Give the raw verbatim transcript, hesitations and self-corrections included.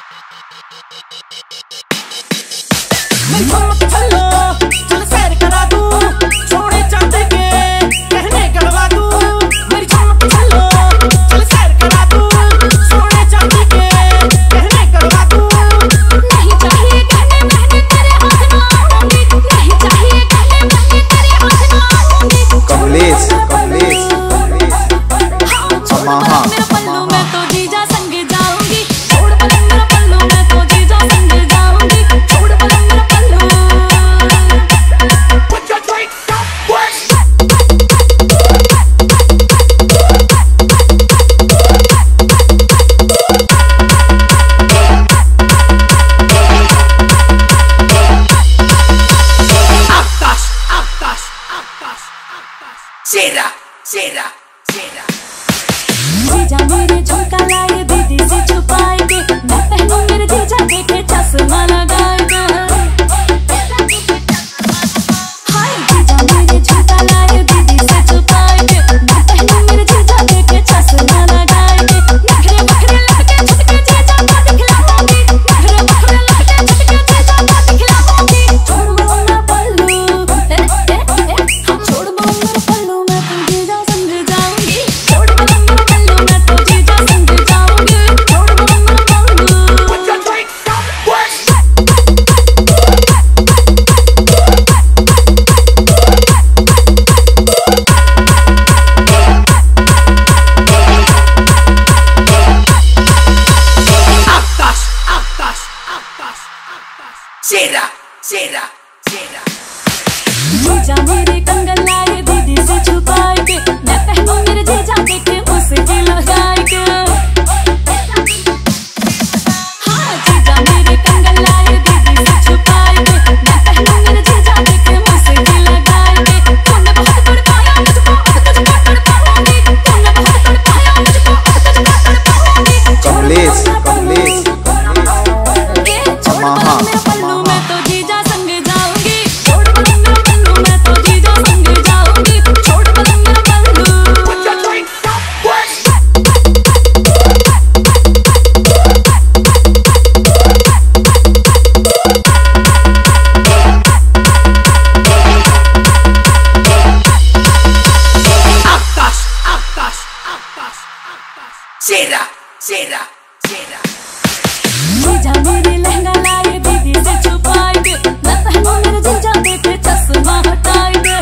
Será, será, será। जीजा मेरे झुमका लाए दीदी से छुपाए के, मैं पहनूं मेरे जीजा देखे चश्मा लगाए के। हाय जीजा मेरे झुमका लाए दीदी से छुपाए के, मैं पहनूं मेरे जीजा देखे चश्मा लगाए के। नखरे बखरे लटके छटके जीजा को दिखलाऊंगी, नखरे बखरे लटके छटके जीजा को दिखलाऊंगी। छोड़ बोलना पल्लू, ए ए ए हम छोड़ बोलना पल्लू, मैं तो जीजा संग जाऊंगी। छोड़ बोलना पल्लू, मैं तो जीजा संग जाऊंगी। छोड़ बोलना पल्लू। Será, será, será। जीजा मेरे कंगन लाए दीदी से छुपाए के, मैं पहनूं मेरे जीजा देखे उसकी लगाए के। हाँ जीजा मेरे कंगन लाए दीदी से छुपाए के, मैं पहनूं मेरे जीजा देखे उसकी लगाए के। तूने बहुत तड़पाया मुझको, अब तुझको तड़पाऊंगी। तूने बहुत तड़पाया मुझको, अब तुझको तड़पाऊंगी। कमलेश कमलेश छोड़ मेरा पल्लू, मैं तो जीजा संग जाऊंगी। छोड़ मेरा पल्लू, मैं तो जीजा संग जाऊंगी। छोड़ मेरा पल्लू। Será, será, será। जीजा मेरे लहंगा लाए दीदी से छुपाए के, मैं पहनूं मेरे जीजा देखे चश्मा हटाए के।